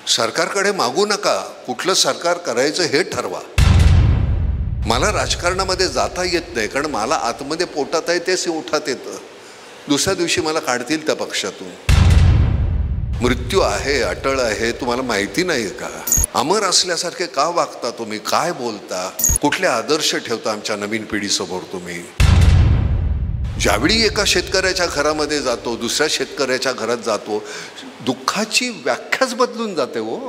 सरकारकडे मागू नका, कुठलं सरकार करायचं हे ठरवा. मला राजकारणामध्ये जाता येत नाही, कारण मला आतमध्ये पोटात आहे तेच ओठात येतं. दुसऱ्या दिवशी मला काढतील त्या पक्षातून. मृत्यू आहे, अटळ आहे, तुम्हाला माहिती नाही का? अमर असल्यासारखे का वागता तुम्ही? काय बोलता? कुठले आदर्श ठेवता आमच्या नवीन पिढीसमोर तुम्ही? ज्यावेळी एका शेतकऱ्याच्या घरामध्ये जातो, दुसऱ्या शेतकऱ्याच्या घरात जातो, दुःखाची व्याख्याच बदलून जाते. हो,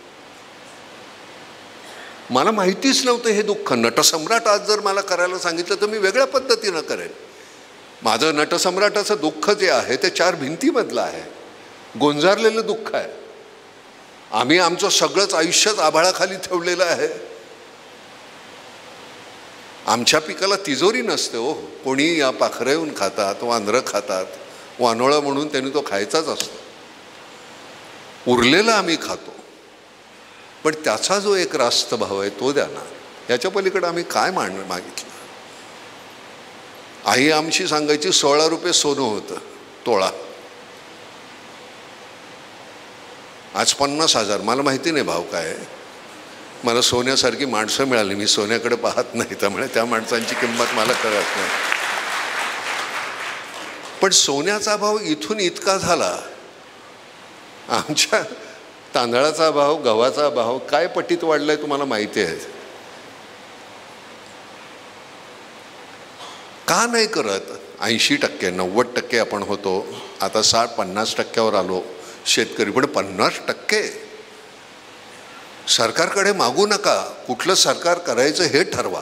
मला माहितीच नव्हतं हे दुःख. नटसम्राट आज जर मला करायला सांगितलं तर मी वेगळ्या पद्धतीनं करेन. माझं नटसम्राटाचं दुःख जे आहे ते 4 भिंतीमधलं आहे, गोंजारलेलं दुःख आहे. आम्ही आमचं सगळंच आयुष्यच आभाळाखाली ठेवलेलं आहे. आमच्या पिकाला तिजोरी नसते. हो, कोणी या पाखरं येऊन खातात, वांद्रं खातात, वानोळा म्हणून त्यांनी तो खायचाच असतो. उरलेला आम्ही खातो, पण त्याचा जो एक रास्त भाव आहे तो द्या ना. याच्या पलीकडे आम्ही काय मागितलं? आई आमची सांगायची 16 रुपये सोनं होतं तोळा, आज 50,000. मला माहिती नाही भाव काय आहे. मला सोन्यासारखी माणसं मिळाली, मी सोन्याकडे पाहत नाही, त्यामुळे त्या माणसांची किंमत मला कळत नाही. पण सोन्याचा भाव इथून इतका झाला, आमच्या तांदळाचा भाव, गव्हाचा भाव काय पटीत वाढलाय तुम्हाला माहिती आहे? का नाही करत? 80%, 90% आपण होतो, आता 60-50% आलो शेतकरी. पण 50% सरकारकडे मागू नका, कुठलं सरकार करायचं हे ठरवा.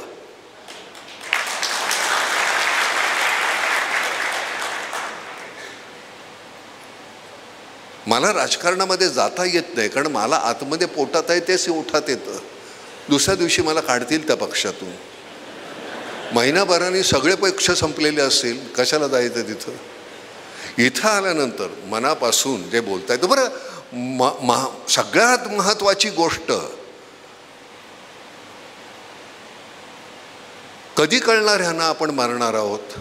मला राजकारणामध्ये जाता येत नाही, कारण मला आतमध्ये पोटात आहे तेच ओठात येतं. दुसऱ्या दिवशी मला काढतील त्या पक्षातून. महिनाभराने सगळे पक्ष संपलेले असतील, कशाला जायचं तिथं? इथं आल्यानंतर मनापासून जे बोलता येतं. बरं, सगळ्यात महत्त्वाची गोष्ट कधी कळणार ह्यांना आपण मरणार आहोत?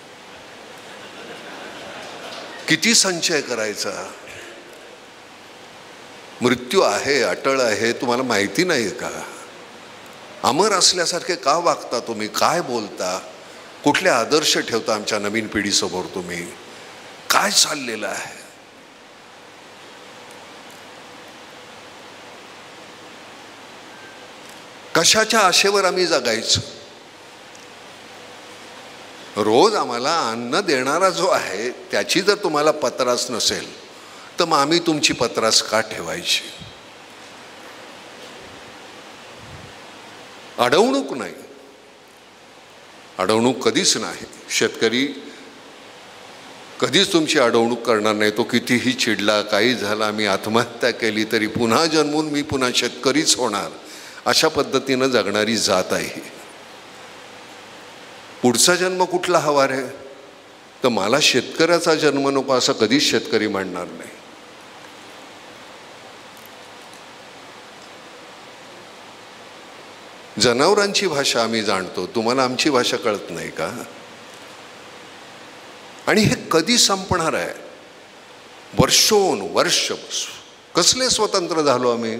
किती संचय करायचा? मृत्यू आहे, अटळ आहे, तुम्हाला माहिती नाही का? अमर असल्यासारखे का वागता तुम्ही? काय बोलता? कुठले आदर्श ठेवता आमच्या नवीन पिढीसमोर तुम्ही? काय चाललेलं आहे? कशाच्या आशेवर आम्ही जगायचं? रोज आम्हाला अन्न देणारा जो आहे त्याची जर तुम्हाला पत्रास नसेल तर मग आम्ही तुमची पत्रास का ठेवायची? अडवणूक नाही, अडवणूक कधीच नाही. शेतकरी कधीच तुमची अडवणूक करणार नाही. तो कितीही चिडला, काही झाला, मी आत्महत्या केली तरी पुन्हा जन्मून मी पुन्हा शेतकरीच होणार, अशा पद्धतीनं जगणारी जात आहे. पुढचा जन्म कुठला हवा रे? तर मला शेतकऱ्याचा जन्म नको असं कधीच शेतकरी म्हणणार नाही. जनावरांची भाषा आम्ही जाणतो, तुम्हाला आमची भाषा कळत नाही का? आणि हे कधी संपणार आहे? वर्षोनवर्ष कसले स्वतंत्र झालो आम्ही?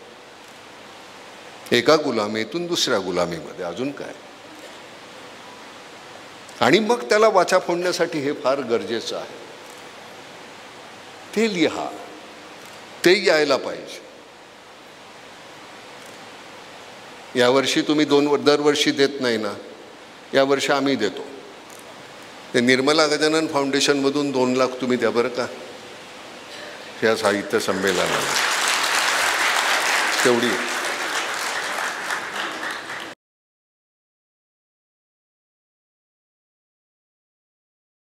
एका गुलामीतून दुसऱ्या गुलामीमध्ये, अजून काय? आणि मग त्याला वाचा फोडण्यासाठी हे फार गरजेचं आहे. ते लिहा, ते यायला पाहिजे. यावर्षी तुम्ही दरवर्षी देत नाही ना, यावर्षी आम्ही देतो. ते निर्मला गजानन फाउंडेशनमधून 2 लाख तुम्ही द्या बरं का, या साहित्य संमेलनाला. तेवढी